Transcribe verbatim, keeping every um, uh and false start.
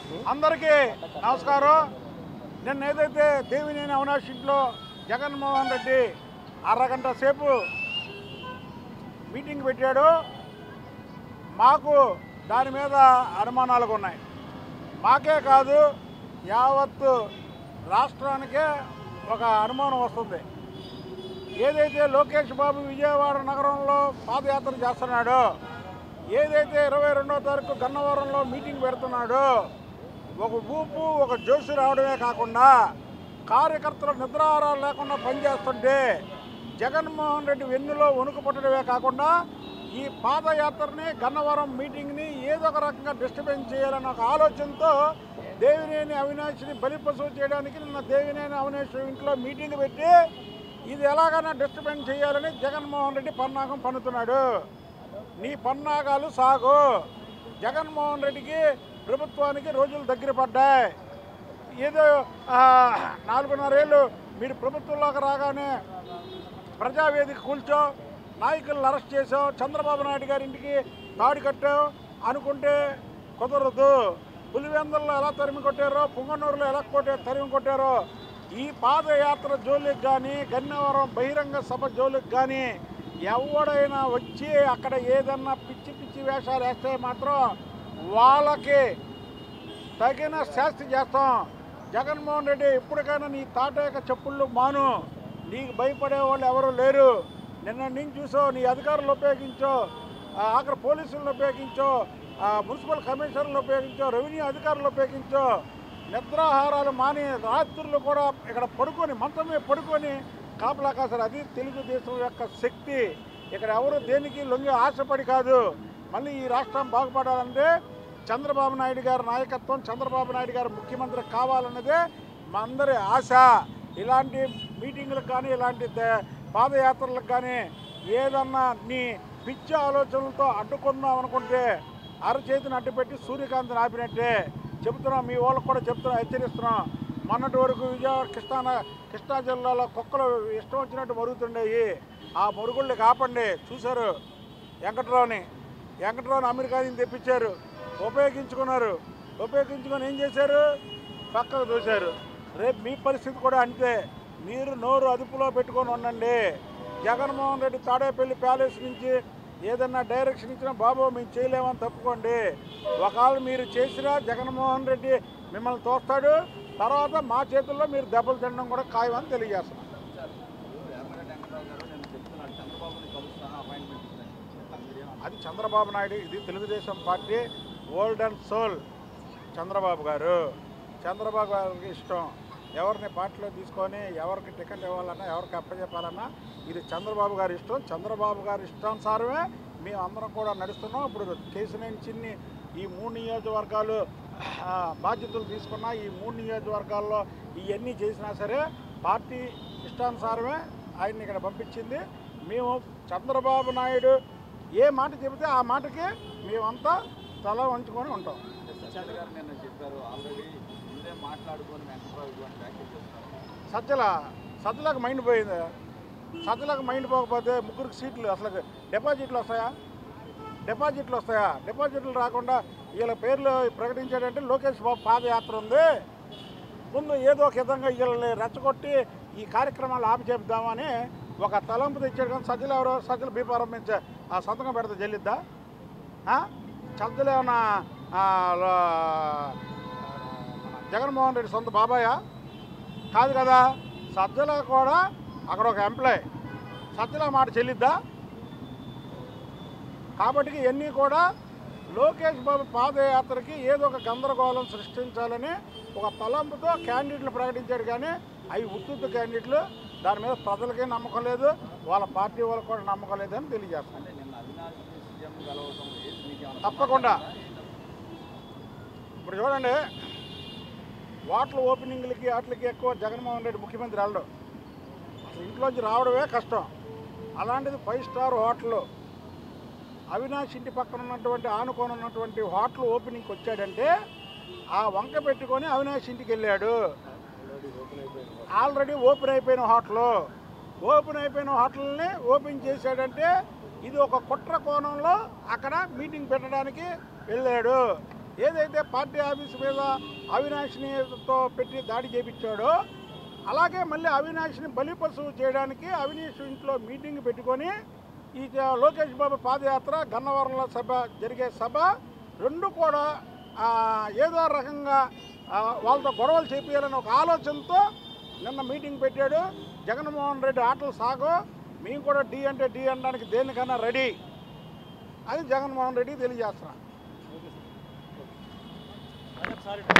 అందరికీ నమస్కారం. నిన్న ఏదైతే దేవినేని అవినాష్ ఇంట్లో జగన్మోహన్ రెడ్డి అరగంట సేపు మీటింగ్ పెట్టాడు, మాకు దాని మీద అనుమానాలు ఉన్నాయి. మాకే కాదు యావత్తు రాష్ట్రానికే ఒక అనుమానం వస్తుంది. ఏదైతే లోకేష్ బాబు విజయవాడ నగరంలో పాదయాత్ర చేస్తున్నాడో, ఏదైతే ఇరవై రెండో తారీఖు గన్నవరంలో మీటింగ్ పెడుతున్నాడో, ఒక ఊపు ఒక జోషి రావడమే కాకుండా కార్యకర్తలు నిద్రాహారాలు లేకుండా పనిచేస్తుంటే జగన్మోహన్ రెడ్డి వెన్నులో వణుకు పట్టడమే కాకుండా ఈ పాదయాత్రని గన్నవరం మీటింగ్ని ఏదో ఒక రకంగా డిస్టర్బెన్స్ చేయాలన్న ఒక ఆలోచనతో దేవినేని అవినాష్ని బలిపశువు చేయడానికి నిన్న దేవినేని అవినాష్ ఇంట్లో మీటింగ్ పెట్టి ఇది ఎలాగైనా డిస్టర్బెన్స్ చేయాలని జగన్మోహన్ రెడ్డి పన్నాగం పన్నుతున్నాడు. నీ పన్నాగాలు సాగు. జగన్మోహన్ రెడ్డికి ప్రభుత్వానికి రోజులు దగ్గర పడ్డాయి. ఏదో నాలుగున్నరేళ్ళు మీరు ప్రభుత్వంలోకి రాగానే ప్రజావేదిక కూల్చో, నాయకులను అరెస్ట్ చేసావు, చంద్రబాబు నాయుడు గారి ఇంటికి తాడి కట్టావు అనుకుంటే కుదరదు. పులివెందుల్లో ఎలా తరిమి కొట్టారో, పుంగనూరులో ఎలా కొట్టే తరిమి కొట్టారో ఈ పాదయాత్ర జోలికి కానీ గన్నవరం బహిరంగ సభ జోలికి కానీ ఎవడైనా వచ్చి అక్కడ ఏదన్నా పిచ్చి పిచ్చి వేషాలు వేస్తే మాత్రం వాళ్ళకి తగిన శాస్తి చేస్తాం. జగన్మోహన్ రెడ్డి ఎప్పటికైనా నీ తాటేక చెప్పుళ్ళు మాను. నీకు భయపడే వాళ్ళు ఎవరు లేరు. నిన్న నేను చూసో నీ అధికారులు ఉపయోగించో, ఆఖరి పోలీసులను ఉపయోగించో, మున్సిపల్ కమిషనర్లు ఉపయోగించో, రెవెన్యూ అధికారులు ఉపయోగించో, నిద్రాహారాలు మాని రాత్రులు కూడా ఇక్కడ పడుకొని మంచమే పడుకొని కాపలా కాసారు. అది తెలుగుదేశం యొక్క శక్తి. ఇక్కడ ఎవరు దేనికి లొంగి ఆశపడి కాదు. మళ్ళీ ఈ రాష్ట్రం బాగుపడాలంటే చంద్రబాబు నాయుడు గారి నాయకత్వం, చంద్రబాబు నాయుడు గారు ముఖ్యమంత్రి కావాలన్నదే మా అందరి ఆశ. ఇలాంటి మీటింగులకు కానీ ఇలాంటి పాదయాత్రలకు కానీ ఏదన్నా నీ పిచ్చి ఆలోచనలతో అడ్డుకుందాం అనుకుంటే అరచేతిని అడ్డుపెట్టి సూర్యకాంతిని ఆపినట్టే. చెబుతున్నాం, మీ వాళ్ళకు కూడా చెప్తున్నాం, హెచ్చరిస్తున్నాం. మొన్నటి వరకు విజయవాడ కృష్ణా కృష్ణా జిల్లాలో కుక్కలు ఇష్టం వచ్చినట్టు మరుగుతుండేవి. ఆ మరుగుళ్ళు కాపండి. చూశారు వెంకట్రావుని వెంకట్రావుని అమెరికా నుంచి తెప్పించారు, ఉపయోగించుకున్నారు. ఉపయోగించుకొని ఏం చేశారు? పక్కకు దూశారు. రేపు మీ పరిస్థితి కూడా అంతే. మీరు నోరు అదుపులో పెట్టుకొని ఉండండి. జగన్మోహన్ రెడ్డి తాడేపల్లి ప్యాలెస్ నుంచి ఏదన్నా డైరెక్షన్ ఇచ్చినా బాబు మేము చేయలేమని తప్పుకోండి. ఒకవేళ మీరు చేసినా జగన్మోహన్ రెడ్డి మిమ్మల్ని తోస్తాడు. తర్వాత మా చేతుల్లో మీరు దెబ్బలు తినడం కూడా ఖాయమని తెలియజేస్తున్నాం. అది చంద్రబాబు నాయుడు, ఇది Telugu Desam party old and soul. Chandrababu garu Chandrababu గారికి ఇష్టం. ఎవరిని పార్టీలో తీసుకొని ఎవరికి టికెట్ ఇవ్వాలన్నా, ఎవరికి అప్పచెప్పాలన్నా ఇది చంద్రబాబు గారి ఇష్టం. చంద్రబాబు గారి ఇష్టానుసారమే మేము అందరం కూడా నడుస్తున్నాం. ఇప్పుడు కేసినేని చిన్ని ఈ మూడు నియోజకవర్గాలు బాధ్యతలు తీసుకున్నా, ఈ మూడు నియోజకవర్గాల్లో ఇవన్నీ చేసినా సరే పార్టీ ఇష్టానుసారమే ఆయన్ని ఇక్కడ పంపించింది. మేము చంద్రబాబు నాయుడు ఏ మాట చెబితే ఆ మాటకి మేమంతా తల వంచుకొని ఉంటాం. సజ్జల సజ్జలకు మైండ్ పోయింది. సజ్జలకు మైండ్ పోకపోతే ముగ్గురికి సీట్లు అసలు డిపాజిట్లు వస్తాయా? డిపాజిట్లు వస్తాయా? డిపాజిట్లు రాకుండా వీళ్ళ పేర్లు ప్రకటించాడంటే లోకేష్ బాబు పాదయాత్ర ఉంది. ముందు ఏదో ఒక విధంగా వీళ్ళని రెచ్చగొట్టి ఈ కార్యక్రమాలు ఆపి చెప్దామని ఒక తలంపు తెచ్చాడు. కానీ సజ్జలు ఎవరో సజ్జలు బీపారంభించే ఆ సంతకం పెడితే చెల్లిద్దా? సజ్జలు ఏమన్నా జగన్మోహన్ రెడ్డి సొంత బాబాయా? కాదు కదా. సజ్జల కూడా అక్కడ ఒక ఎంప్లాయ్. సజ్జల మాట చెల్లిద్దా? కాబట్టి ఇవన్నీ కూడా లోకేష్ బాబు పాదయాత్రకి ఏదో ఒక గందరగోళం సృష్టించాలని ఒక తలంపుతో క్యాండిడేట్లు ప్రకటించాడు. కానీ అవి ఉత్తుత్తు క్యాండిడేట్లు. దాని మీద ప్రజలకే నమ్మకం లేదు, వాళ్ళ పార్టీ వాళ్ళకి కూడా నమ్మకం లేదని తెలియజేస్తాను. తప్పకుండా ఇప్పుడు చూడండి, వాటర్ ఓపెనింగ్లకి వాటికి ఎక్కువ జగన్మోహన్ రెడ్డి ముఖ్యమంత్రి వెళ్ళడం, అసలు ఇంట్లోంచి రావడమే కష్టం. అలాంటిది ఫైవ్ స్టార్ హోటల్ అవినాష్ ఇంటి పక్కన ఉన్నటువంటి ఆనుకొని ఉన్నటువంటి హోటల్ ఓపెనింగ్కి వచ్చాడంటే ఆ వంక పెట్టుకొని అవినాష్ ఇంటికి వెళ్ళాడు. ఆల్రెడీ ఓపెన్ అయిపోయిన హోటల్ ఓపెన్ అయిపోయిన హోటల్ని ఓపెన్ చేశాడంటే ఇది ఒక కుట్ర కోణంలో అక్కడ మీటింగ్ పెట్టడానికి వెళ్ళాడు. ఏదైతే పార్టీ ఆఫీస్ మీద అవినాష్నితో పెట్టి దాడి చేపించాడో అలాగే మళ్ళీ అవినాష్ని బలిపశువు చేయడానికి అవినాష్ ఇంట్లో మీటింగ్ పెట్టుకొని ఈ లోకేష్ బాబు పాదయాత్ర గన్నవరంలో సభ జరిగే సభ రెండు కూడా ఏదో రకంగా వాళ్ళతో గొడవలు చేపించాలని ఒక ఆలోచనతో నిన్న మీటింగ్ పెట్టాడు. జగన్మోహన్ రెడ్డి ఆటలు సాగో, మేము కూడా డి అంటే డి అనడానికి దేనికన్నా రెడీ అని జగన్మోహన్ రెడ్డి తెలియజేస్తున్నా.